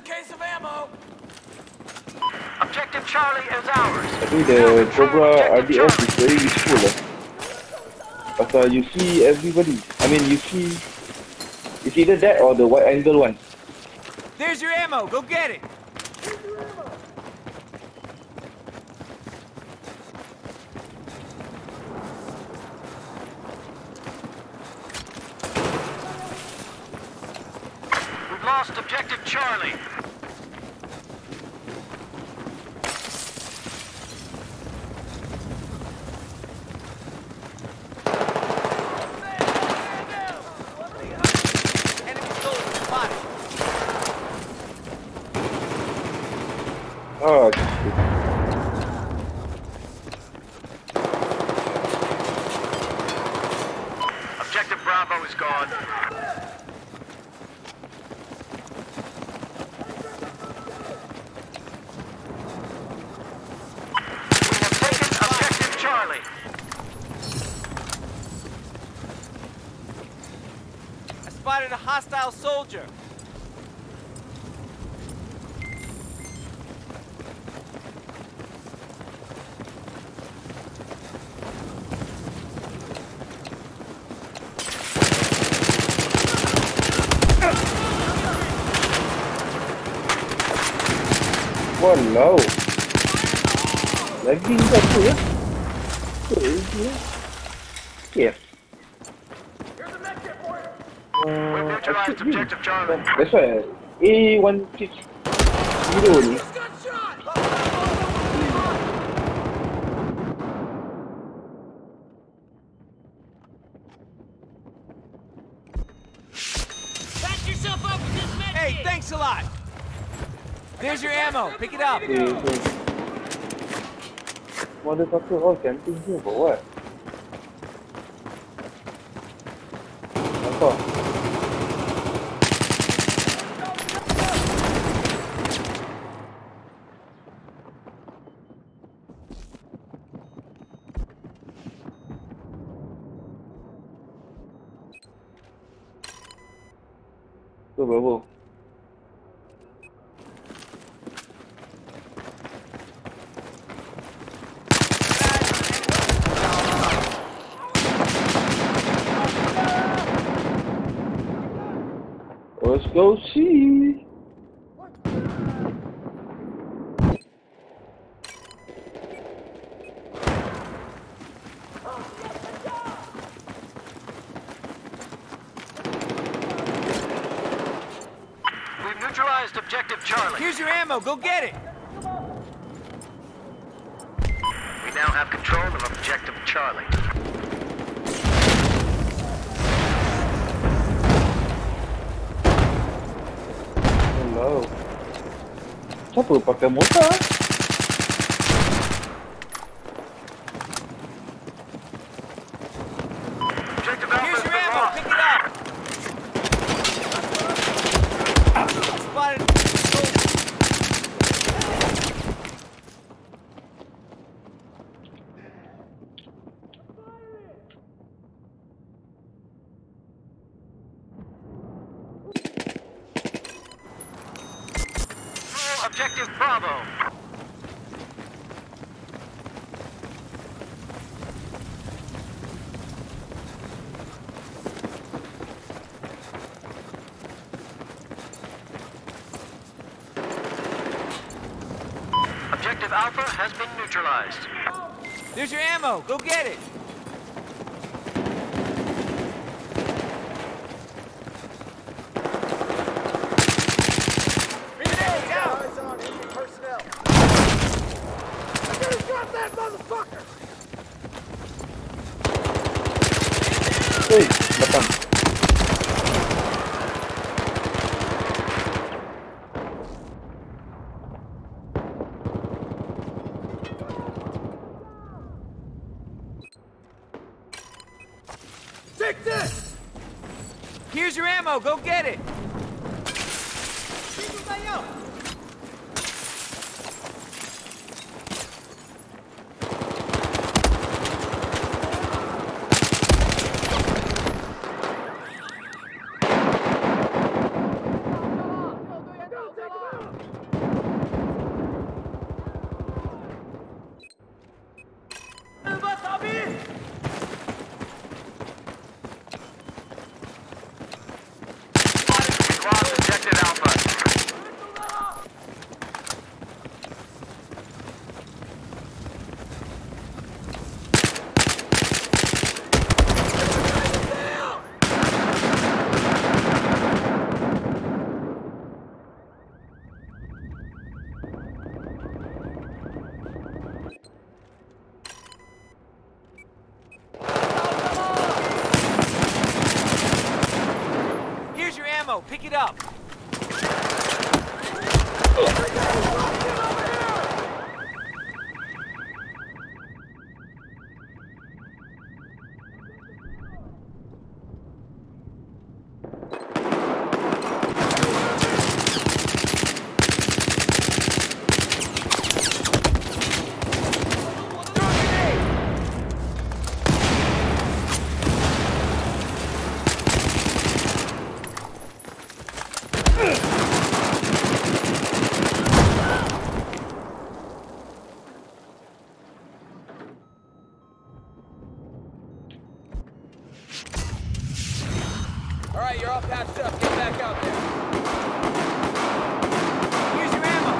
case of ammo. Objective Charlie is ours. Tapi the Cobra RDF is very useful lah. Pasal you see everybody. I mean you see, it's either that or the wide angle one. There's your ammo. Go get it. We've lost Objective Charlie. Oh shit. Objective Bravo is gone. We have taken Objective Charlie. I spotted a hostile soldier. Walau. Lagi ni apa ya? Yeah. We've neutralized Objective Charlie. That's why A160 ni. Patch yourself up with this med. Hey, thanks a lot. There's your ammo. Pick it up. Okay, so motherfucker all camping here for what? Apa? Tu berapa? Let's go see. We've neutralized Objective Charlie. Here's your ammo. Go get it. We now have control of Objective Charlie. Hello. Siapa pakai motor? Objective Here's Alpha your has been ammo. lost. Pick it up. Spotted a soldier. Objective Bravo. Objective Alpha has been neutralized. There's your ammo. Go get it. Hey, datang. Take this. Here's your ammo. Go get it. ammo. Pick it up. All right, you're all patched up. Get back out there. Here's your ammo.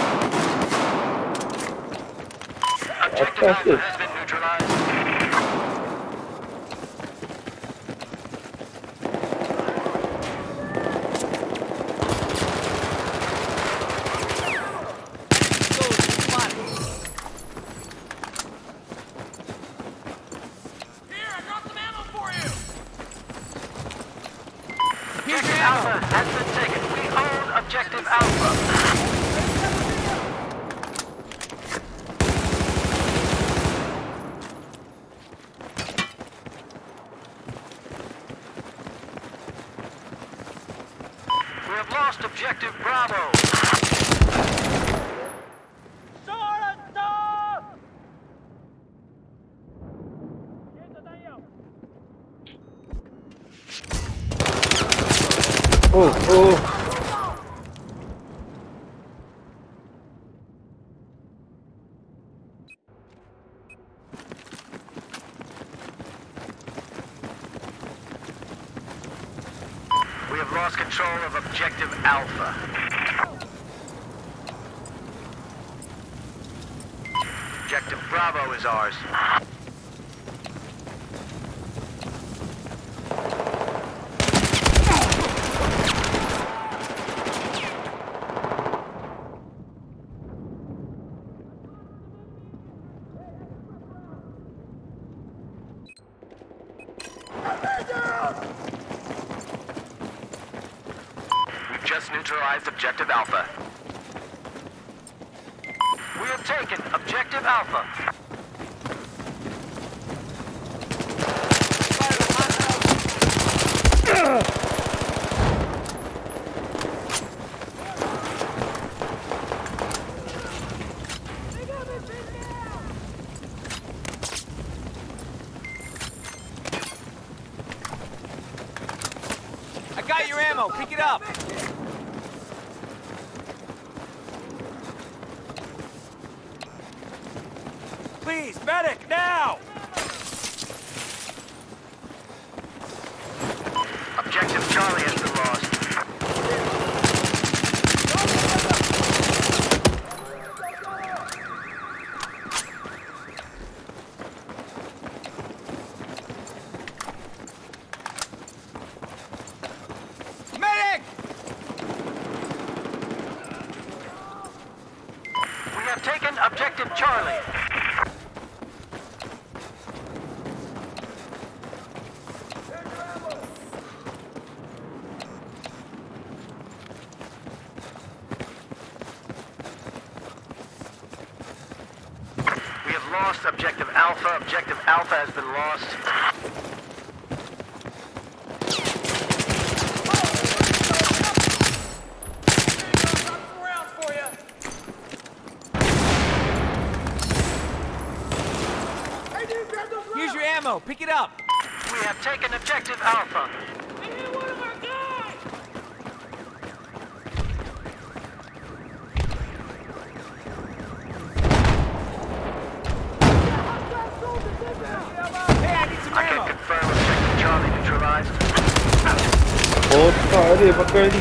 Objective Alpha has been neutralized. Here, I got some ammo for you. Objective Alpha has been taken. We own Objective Alpha. We have lost Objective Bravo. Oh, oh. We have lost control of Objective Alpha. Objective Bravo is ours. We've just neutralized Objective Alpha. We have taken Objective Alpha. I got your ammo. Pick it up. Please, medic, now! Objective Charlie has been lost. Medic! We have taken Objective Charlie. We have lost Objective Alpha. Objective Alpha has been lost. Here's your ammo. Pick it up. We have taken Objective Alpha. Hey, I need some I can ammo. confirm Objective Charlie neutralized. Oh, tak ada pakai ni.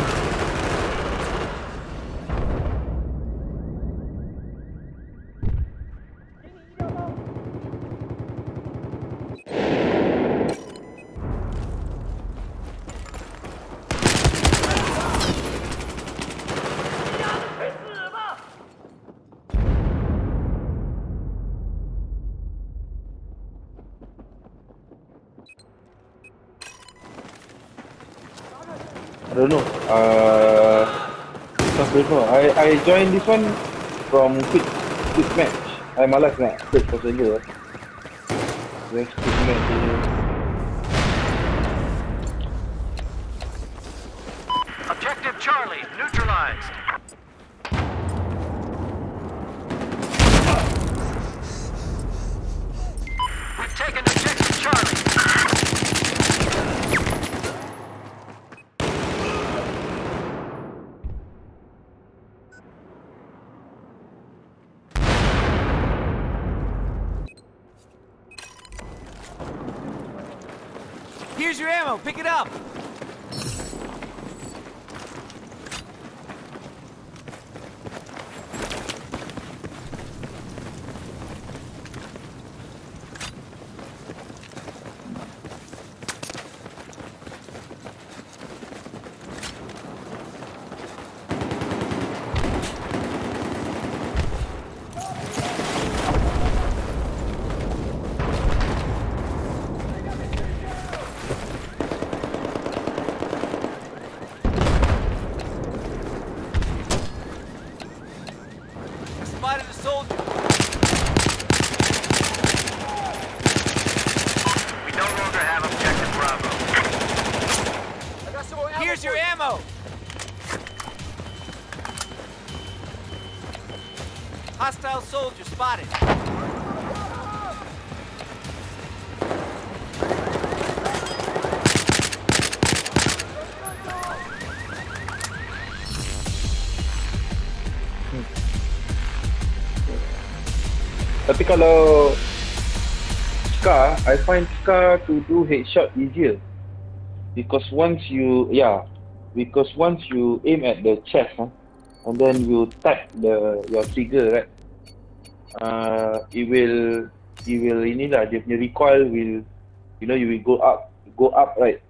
don't know. Don't know. I joined this one from quick match. I malas nak search pasal dia. Just quick match je. Objective Charlie neutralized. We've taken objective Charlie. Here's your ammo. Pick it up. Spotted a soldier. We no longer have objective Bravo. I got some more ammo. Here's your ammo. Hostile soldier spotted. Tapi kalau Scar, I find Scar to do headshot easier. Because once you aim at the chest, and then you tap your trigger, right? It will inilah dia punya recoil will, you will go up, right?